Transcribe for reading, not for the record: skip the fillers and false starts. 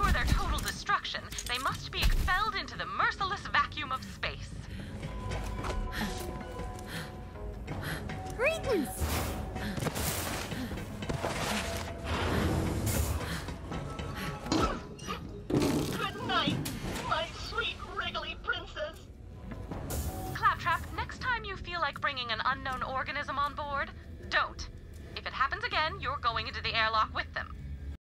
ensure their total destruction, they must be expelled into the merciless vacuum of space. Greetings! Good night, my sweet wriggly princess. Claptrap, next time you feel like bringing an unknown organism on board, don't. If it happens again, you're going into the airlock with them.